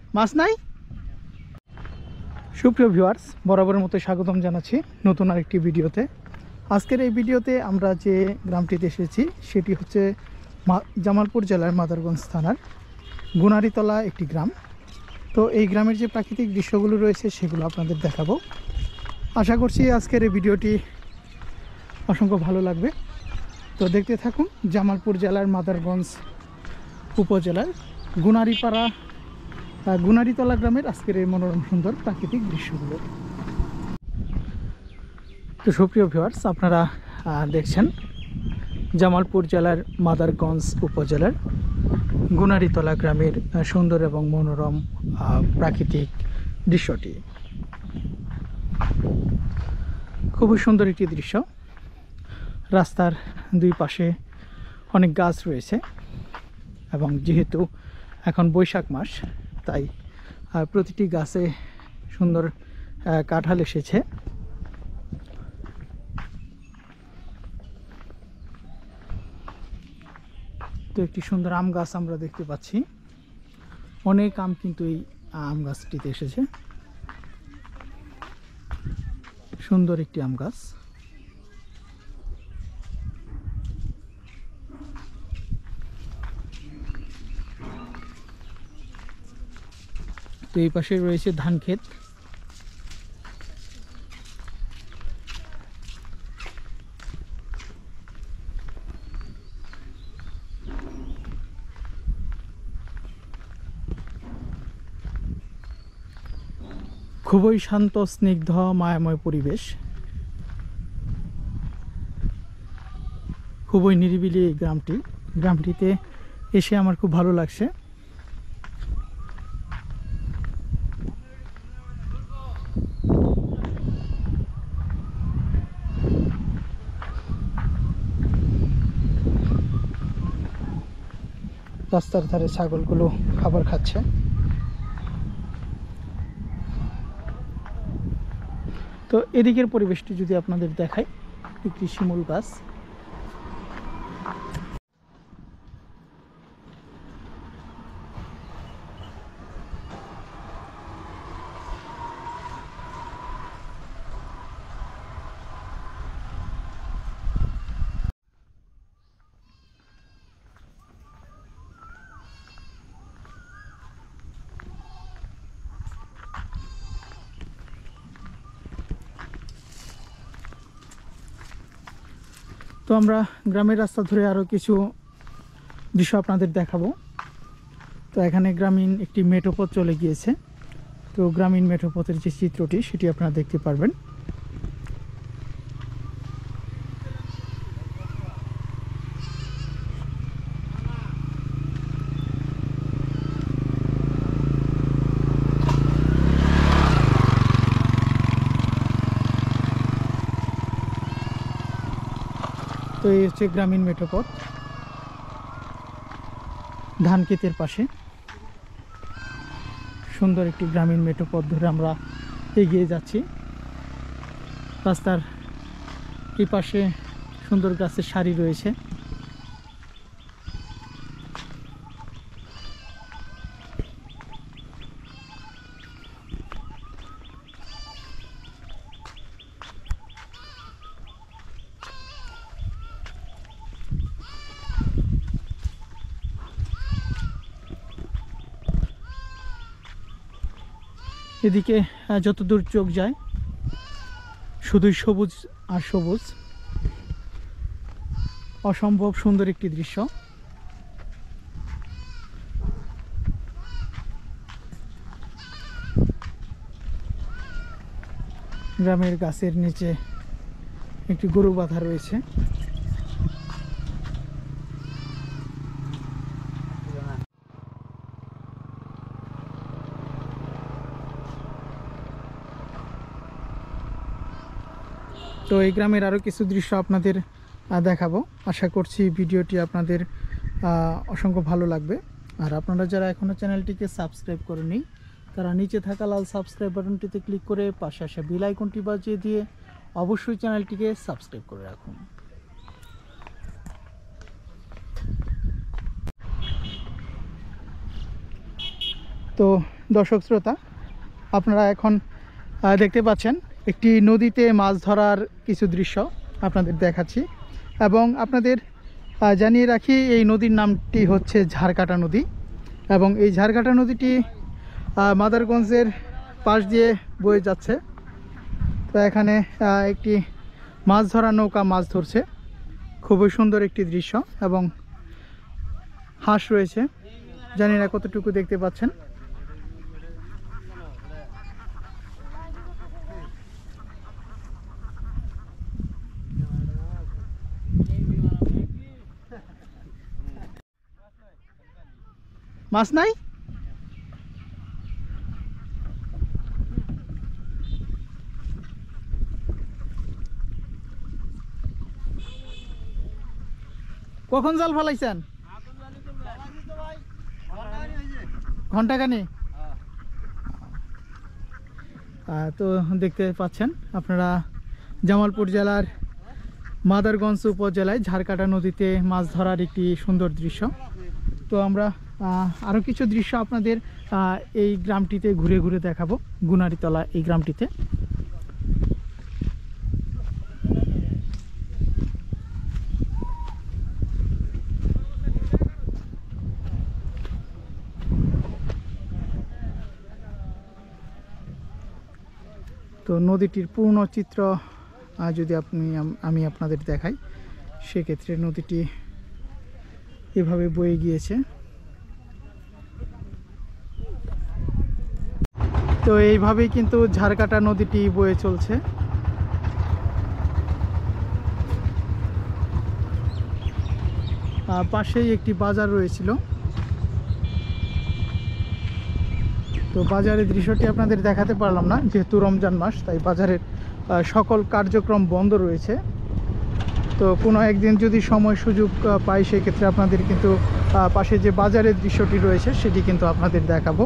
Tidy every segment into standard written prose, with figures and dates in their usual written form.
মাছ নাই। সুপ্রিয় ভিউয়ার্স, বরাবরের মতো স্বাগতম জানাচ্ছি নতুন আরেকটি ভিডিওতে। আজকের এই ভিডিওতে আমরা যে গ্রামটিতে এসেছি সেটি হচ্ছে জামালপুর জেলার মাদারগঞ্জ থানার গুনারিতলা একটি গ্রাম। তো এই গ্রামের যে প্রাকৃতিক দৃশ্যগুলো রয়েছে সেগুলো আপনাদের দেখাবো। আশা করছি আজকের এই ভিডিওটি অসংখ্য ভালো লাগবে। তো দেখতে থাকুন জামালপুর জেলার মাদারগঞ্জ উপজেলার গুনারিতলা গ্রামের আজকের এই মনোরম সুন্দর প্রাকৃতিক দৃশ্যগুলো। তো সুপ্রিয় ভিউয়ার্স, আপনারা দেখছেন জামালপুর জেলার মাদারগঞ্জ উপজেলার গুনারিতলা গ্রামের সুন্দর এবং মনোরম প্রাকৃতিক দৃশ্যটি। খুবই সুন্দর একটি দৃশ্য। রাস্তার দুই পাশে অনেক গাছ রয়েছে এবং যেহেতু এখন বৈশাখ মাস তাই প্রতিটি গাছে সুন্দর কাঁঠাল এসেছে। তো একটি সুন্দর আম গাছ আমরা দেখতে পাচ্ছি। অনেক আম কিন্তু এই আম গাছটিতে এসেছে। সুন্দর একটি আম গাছ। তো এই পাশে রয়েছে ধান ক্ষেত। খুবই শান্ত, স্নিগ্ধ, মায়াময় পরিবেশ। খুবই নিরিবিলি এই গ্রামটিতে এসে আমার খুব ভালো লাগছে। রাস্তার ধারে ছাগলগুলো খাবার খাচ্ছে। তো এদিকের পরিবেশটি যদি আপনাদের দেখাই, একটি শিমুল গাছ। তো আমরা গ্রামের রাস্তা ধরে আরও কিছু দৃশ্য আপনাদের দেখাবো। তো এখানে গ্রামীণ একটি মেঠোপথ চলে গিয়েছে। তো গ্রামীণ মেঠোপথের যে চিত্রটি সেটি আপনারা দেখতে পারবেন। তো এই হচ্ছে গ্রামীণ মেঠোপথ, ধান ক্ষেতের পাশে সুন্দর একটি গ্রামীণ মেঠোপথ ধরে আমরা এগিয়ে যাচ্ছি। রাস্তার এই পাশে সুন্দর গাছের সারি রয়েছে। এদিকে যতদূর চোখ যায় শুধুই সবুজ আর সবুজ। অসম্ভব সুন্দর একটি দৃশ্য। গ্রামের গাছের নিচে একটি গরু বাঁধা রয়েছে। তো এই গ্রামের আরও কিছু দৃশ্য আপনাদের দেখাবো। আশা করছি ভিডিওটি আপনাদের অসংখ্য ভালো লাগবে। আর আপনারা যারা এখনও চ্যানেলটিকে সাবস্ক্রাইব করেননি তারা নিচে থাকা লাল সাবস্ক্রাইব বাটনটিতে ক্লিক করে পাশে আসা বেল আইকনটি বাজিয়ে দিয়ে অবশ্যই চ্যানেলটিকে সাবস্ক্রাইব করে রাখুন। তো দর্শক শ্রোতা, আপনারা এখন দেখতে পাচ্ছেন একটি নদীতে মাছ ধরার কিছু দৃশ্য আপনাদের দেখাচ্ছি। এবং আপনাদের জানিয়ে রাখি, এই নদীর নামটি হচ্ছে ঝাড়কাটা নদী। এবং এই ঝাড়কাটা নদীটি মাদারগঞ্জের পাশ দিয়ে বয়ে যাচ্ছে। তো এখানে একটি মাছ ধরা নৌকা মাছ ধরছে, খুবই সুন্দর একটি দৃশ্য। এবং হাঁস রয়েছে, জানি না কতটুকু দেখতে পাচ্ছেন। মাছ নাই, কখন জাল ফেলাইছেন? ঘন্টাখানি। তো দেখতে পাচ্ছেন আপনারা, জামালপুর জেলার মাদারগঞ্জ উপজেলায় ঝাড়কাটা নদীতে মাছ ধরার একটি সুন্দর দৃশ্য। তো আমরা আরও কিছু দৃশ্য আপনাদের এই গ্রামটিতে ঘুরে ঘুরে দেখাবো, গুনারিতলা এই গ্রামটিতে। তো নদীটির পূর্ণ চিত্র যদি আমি আপনাদের দেখাই, সেক্ষেত্রে নদীটি এভাবে বয়ে গিয়েছে। তো এইভাবেই কিন্তু ঝাড়কাটা নদীটি বয়ে চলছে। পাশেই একটি বাজার রয়েছিল। তো বাজারের দৃশ্যটি আপনাদের দেখাতে পারলাম না, যেহেতু রমজান মাস, তাই বাজারের সকল কার্যক্রম বন্ধ রয়েছে। তো কোনো একদিন যদি সময় সুযোগ পাই, সেক্ষেত্রে আপনাদের কিন্তু পাশে যে বাজারের দৃশ্যটি রয়েছে সেটি কিন্তু আপনাদের দেখাবো।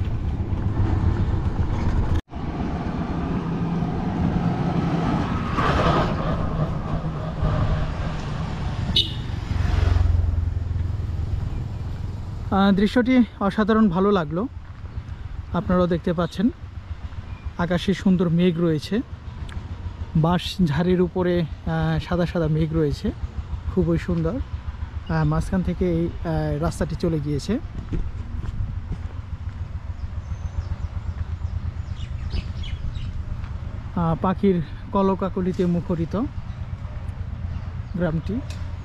দৃশ্যটি অসাধারণ ভালো লাগলো। আপনারাও দেখতে পাচ্ছেন আকাশে সুন্দর মেঘ রয়েছে, বাঁশ ঝাড়ের উপরে সাদা সাদা মেঘ রয়েছে, খুবই সুন্দর। মাঝখান থেকে এই রাস্তাটি চলে গিয়েছে। পাখির কলকাকলিতে মুখরিত গ্রামটি।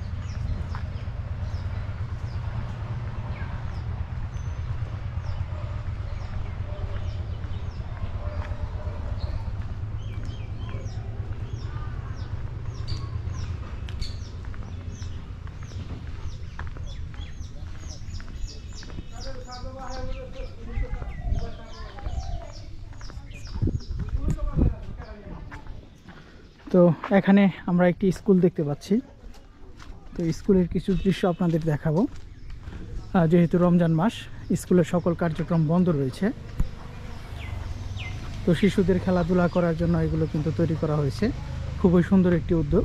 তো এখানে আমরা একটি স্কুল দেখতে পাচ্ছি। তো স্কুলের কিছু দৃশ্য আপনাদের দেখাবো। যেহেতু রমজান মাস, স্কুলের সকল কার্যক্রম বন্ধ রয়েছে। তো শিশুদের খেলাধুলা করার জন্য এগুলো কিন্তু তৈরি করা হয়েছে, খুবই সুন্দর একটি উদ্যোগ।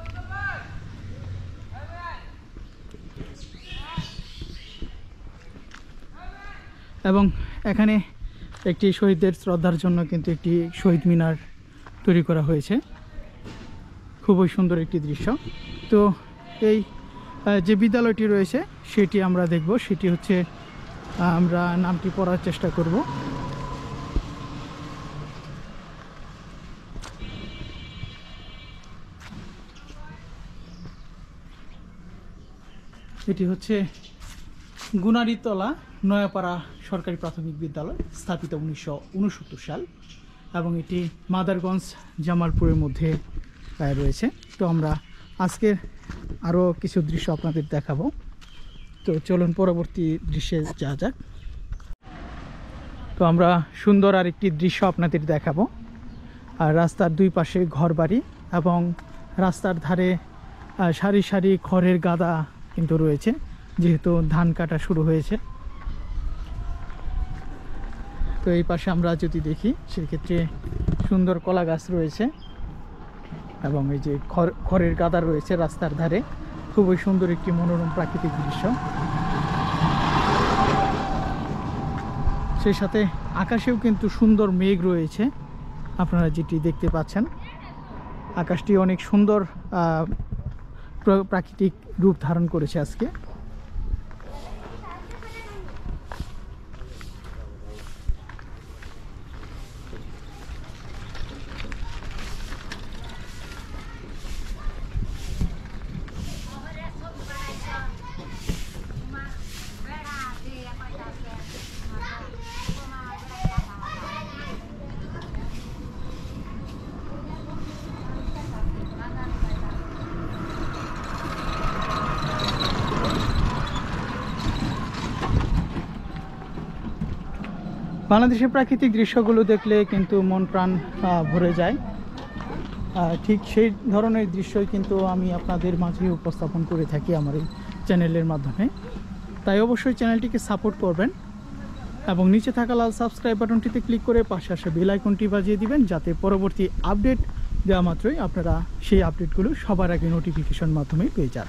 এবং এখানে একটি শহীদদের শ্রদ্ধার জন্য কিন্তু একটি শহীদ মিনার তৈরি করা হয়েছে, খুবই সুন্দর একটি দৃশ্য। তো এই যে বিদ্যালয়টি রয়েছে সেটি আমরা দেখব। সেটি হচ্ছে, আমরা নামটি পড়ার চেষ্টা করব। এটি হচ্ছে গুনারিতলা নয়াপাড়া সরকারি প্রাথমিক বিদ্যালয়, স্থাপিত 1969 সাল, এবং এটি মাদারগঞ্জ জামালপুরের মধ্যে রয়েছে। তো আমরা আজকের আরও কিছু দৃশ্য আপনাদের দেখাবো। তো চলুন পরবর্তী দৃশ্যে যাওয়া যাক। তো আমরা সুন্দর আরেকটি দৃশ্য আপনাদের দেখাবো। আর রাস্তার দুই পাশে ঘরবাড়ি, এবং রাস্তার ধারে সারি সারি খড়ের গাদা কিন্তু রয়েছে, যেহেতু ধান কাটা শুরু হয়েছে। তো এই পাশে আমরা যদি দেখি, সেক্ষেত্রে সুন্দর কলা গাছ রয়েছে, এবং এই যে খড়ের গাদা রয়েছে রাস্তার ধারে, খুবই সুন্দর একটি মনোরম প্রাকৃতিক দৃশ্য। সেই সাথে আকাশেও কিন্তু সুন্দর মেঘ রয়েছে, আপনারা যেটি দেখতে পাচ্ছেন। আকাশটি অনেক সুন্দর প্রাকৃতিক রূপ ধারণ করেছে আজকে। বাংলাদেশের প্রাকৃতিক দৃশ্যগুলো দেখলে কিন্তু মন প্রাণ ভরে যায়। ঠিক সেই ধরনের দৃশ্যই কিন্তু আমি আপনাদের মাঝে উপস্থাপন করে থাকি আমার এই চ্যানেলের মাধ্যমে। তাই অবশ্যই চ্যানেলটিকে সাপোর্ট করবেন এবং নিচে থাকা লাল সাবস্ক্রাইব বাটনটিতে ক্লিক করে পাশে আসা বেল আইকনটি বাজিয়ে দিবেন, যাতে পরবর্তী আপডেট দেওয়া মাত্রই আপনারা সেই আপডেটগুলো সবার আগে নোটিফিকেশন মাধ্যমে পেয়ে যান।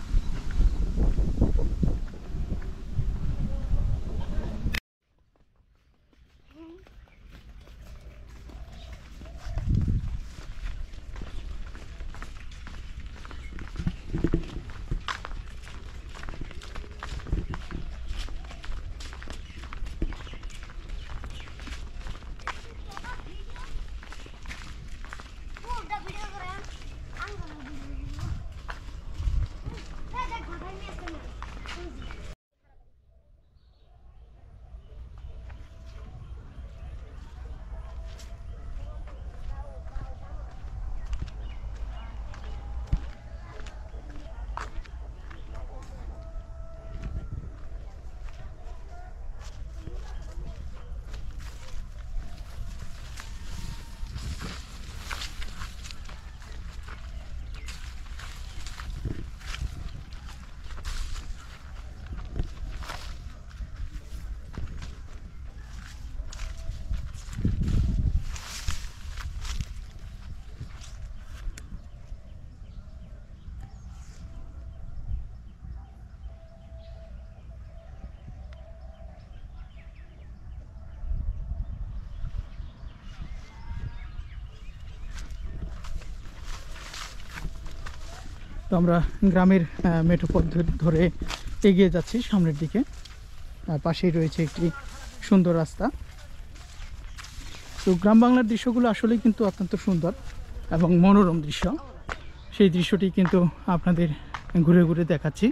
তো আমরা গ্রামের মেঠো পথ ধরে এগিয়ে যাচ্ছি সামনের দিকে। পাশেই রয়েছে একটি সুন্দর রাস্তা। তো গ্রাম বাংলার দৃশ্যগুলো আসলেই কিন্তু অত্যন্ত সুন্দর এবং মনোরম দৃশ্য। সেই দৃশ্যটি কিন্তু আপনাদের ঘুরে ঘুরে দেখাচ্ছি।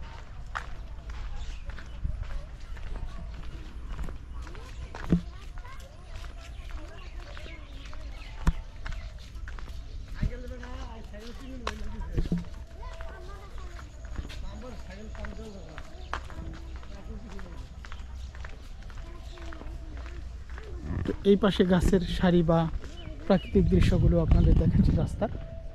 তো এই পাশে গাছের সারি বা প্রাকৃতিক দৃশ্যগুলো আপনাদের দেখাচ্ছি রাস্তার।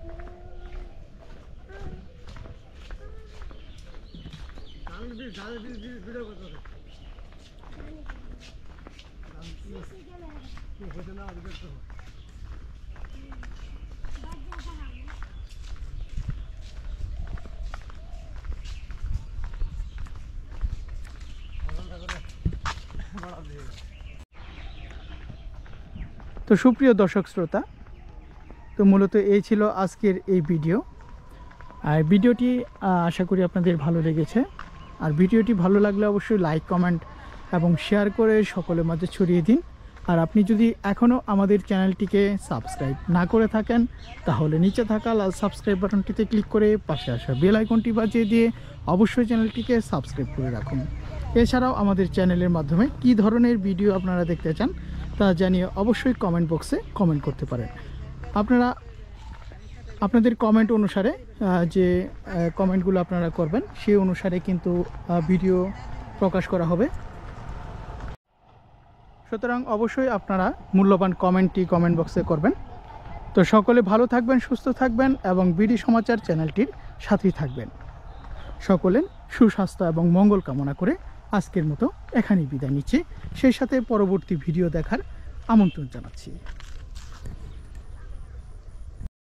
তো সুপ্রিয় দর্শক শ্রোতা, তো মূলত এই ছিল আজকের এই ভিডিও। আর ভিডিওটি আশা করি আপনাদের ভালো লেগেছে। আর ভিডিওটি ভালো লাগলে অবশ্যই লাইক, কমেন্ট এবং শেয়ার করে সকলের মাঝে ছড়িয়ে দিন। আর আপনি যদি এখনও আমাদের চ্যানেলটিকে সাবস্ক্রাইব না করে থাকেন, তাহলে নিচে থাকা লাল সাবস্ক্রাইব বাটনটিতে ক্লিক করে পাশে আসা বেল আইকনটি বাজিয়ে দিয়ে অবশ্যই চ্যানেলটিকে সাবস্ক্রাইব করে রাখুন। এছাড়াও আমাদের চ্যানেলের মাধ্যমে কী ধরনের ভিডিও আপনারা দেখতে চান তা জানিয়ে অবশ্যই কমেন্ট বক্সে কমেন্ট করতে পারেন। আপনাদের কমেন্ট অনুসারে যে কমেন্টগুলো আপনারা করবেন সেই অনুসারে কিন্তু ভিডিও প্রকাশ করা হবে। সুতরাং অবশ্যই আপনারা মূল্যবান কমেন্টটি কমেন্ট বক্সে করবেন। তো সকলে ভালো থাকবেন, সুস্থ থাকবেন এবং বিডি সমাচার চ্যানেলটির সাথেই থাকবেন। সকলের সুস্বাস্থ্য এবং মঙ্গল কামনা করে আজকের মতো এখানেই বিদায় নিচ্ছি। সেই সাথে পরবর্তী ভিডিও দেখার আমন্ত্রণ জানাচ্ছি।